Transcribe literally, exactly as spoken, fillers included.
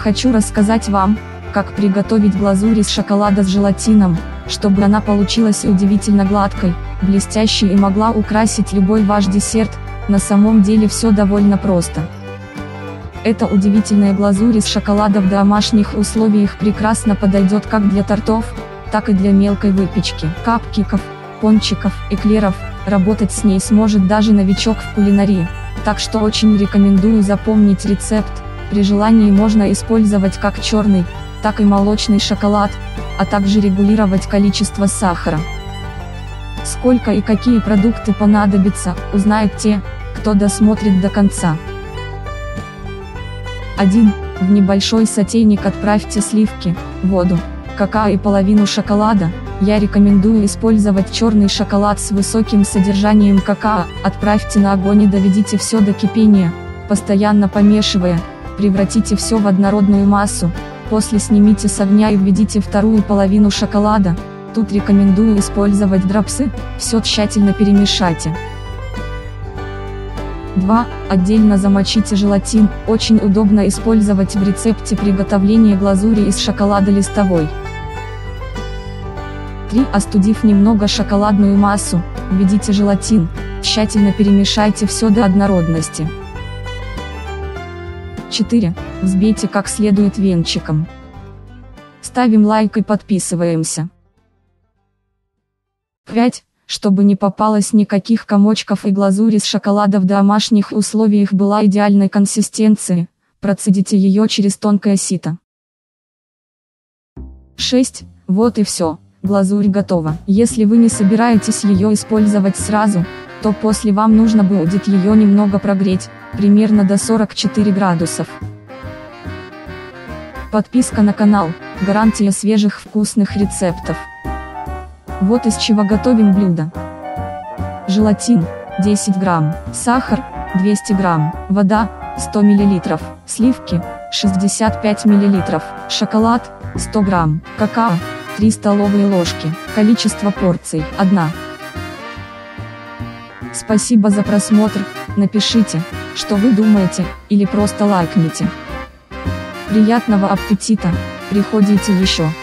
Хочу рассказать вам, как приготовить глазурь из шоколада с желатином, чтобы она получилась удивительно гладкой, блестящей и могла украсить любой ваш десерт. На самом деле все довольно просто. Эта удивительная глазурь из шоколада в домашних условиях прекрасно подойдет как для тортов, так и для мелкой выпечки, капкеков, пончиков, эклеров. Работать с ней сможет даже новичок в кулинарии, так что очень рекомендую запомнить рецепт. При желании можно использовать как черный, так и молочный шоколад, а также регулировать количество сахара. Сколько и какие продукты понадобятся, узнают те, кто досмотрит до конца. один. В небольшой сотейник отправьте сливки, воду, какао и половину шоколада. Я рекомендую использовать черный шоколад с высоким содержанием какао. Отправьте на огонь и доведите все до кипения, постоянно помешивая. Превратите все в однородную массу. После снимите с огня и введите вторую половину шоколада. Тут рекомендую использовать дропсы. Все тщательно перемешайте. два. Отдельно замочите желатин. Очень удобно использовать в рецепте приготовления глазури из шоколада листовой. три. Остудив немного шоколадную массу, введите желатин. Тщательно перемешайте все до однородности. четыре. Взбейте как следует венчиком. Ставим лайк и подписываемся. пять. Чтобы не попалось никаких комочков и глазурь из шоколада в домашних условиях была идеальной консистенции, процедите ее через тонкое сито. шесть. Вот и все, глазурь готова. Если вы не собираетесь ее использовать сразу, то после вам нужно будет ее немного прогреть, примерно до сорока четырёх градусов. Подписка на канал – гарантия свежих вкусных рецептов. Вот из чего готовим блюдо. Желатин – десять грамм, сахар – двести грамм, вода – сто миллилитров, сливки – шестьдесят пять миллилитров, шоколад – сто грамм, какао – три столовые ложки, количество порций – одна. Спасибо за просмотр, напишите, что вы думаете, или просто лайкните. Приятного аппетита, приходите еще.